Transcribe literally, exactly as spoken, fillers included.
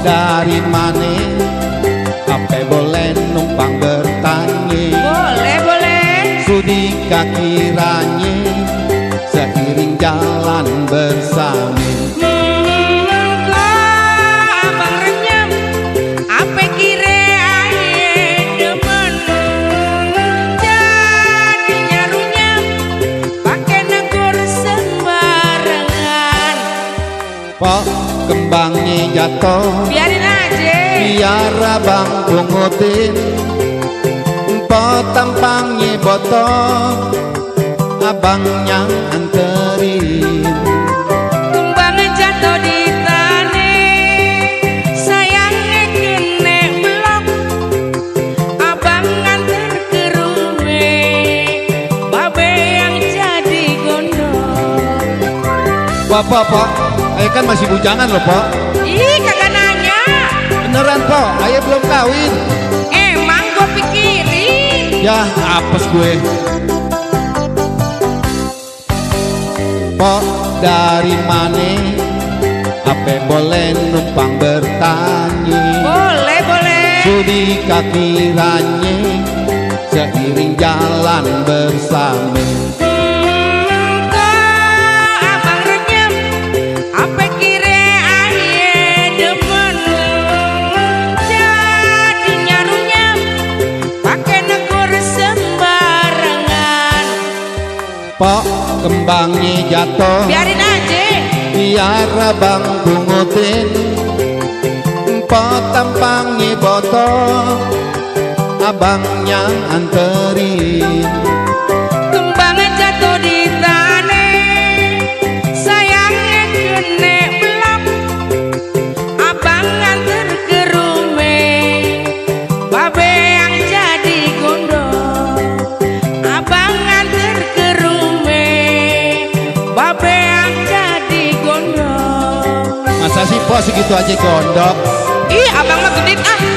dari mana? Apa boleh numpang bertanya? Boleh, boleh. Sudi kiranya seiring jalan bersama. Pok kembangnya jatuh, biarin aja. Biar abang pungutin. Pok tampangnya botol, abang yang anterin. Kembangnya jatuh di tanah, sayangnya kena blok. Abang nganter ke rumah, babe yang jadi gondok. Bapak, Pak, ayah kan masih bujangan loh, Pak. Ih, kagak nanya. Beneran, Pak, ayah belum kawin. Emang gue pikirin. Ya, apes gue. Pak, dari mana? Apa boleh numpang bertanya? Boleh, boleh. Sudi kiranya seiring jalan bersama. Pok kembangnya jatuh, biarin aja. Biar abang pungutin. Pok tampangnya botol, abang yang anterin. Kembangnya jatuh di tanah, sayangnya kena blok. Abang nganter ke rumah, babe yang jadi gondok. Abang nganter ke babe yang jadi gondok. Masa sih, Pok, segitu aja gondok? Ih, abang mah genit ah.